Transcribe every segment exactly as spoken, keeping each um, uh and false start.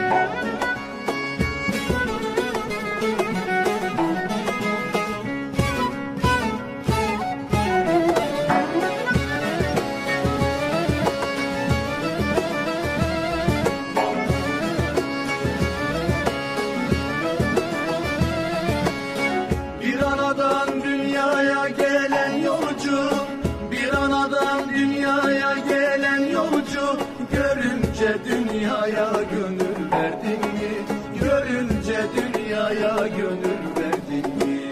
Dünyaya gönül verdin mi? Görünce dünyaya gönül verdin mi?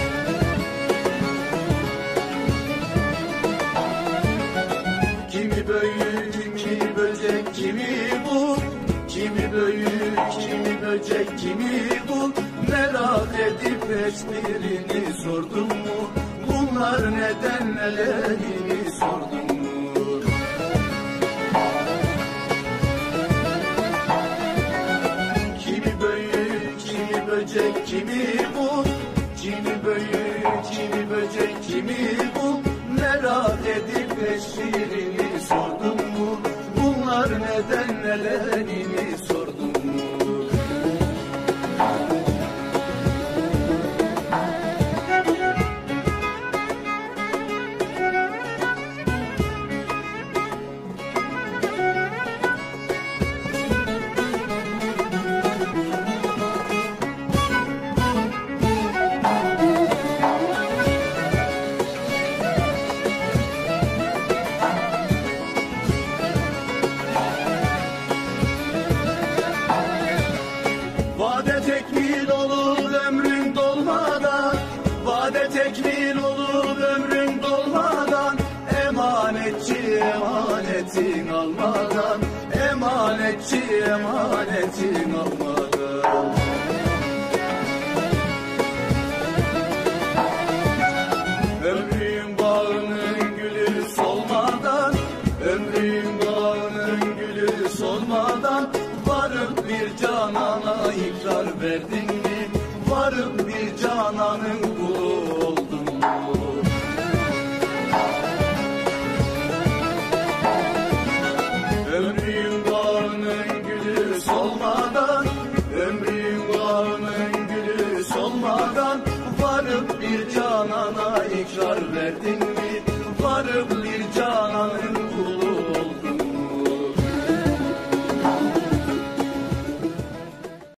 Kimi büyük, kimi böcek, kimi bul. Kimi büyük, kimi böcek, kimi bul. Merak edip hiçbirini sordun mu? Bunlar neden nelerini sordun mu? Böcek kimi bul, kimi büyük, kimi böcek, kimi bul. Merak edip eşirini sordun mu? Bunlar neden nelerini sordun mu? Tekmil olup ömrün dolmadan, vade tekmil olup ömrün dolmadan, emanetçi emanetin almadan, emanetçi emanetin almadan. Ömrün bağının gülü solmadan, ömrün bağının gülü solmadan, varıp bir canana ikrar verdin mi? Varıp bir cananın kulu oldun mu? Ömrün bağının gülü solmadan, ömrün bağının gülü solmadan, varıp bir canana ikrar verdin mi?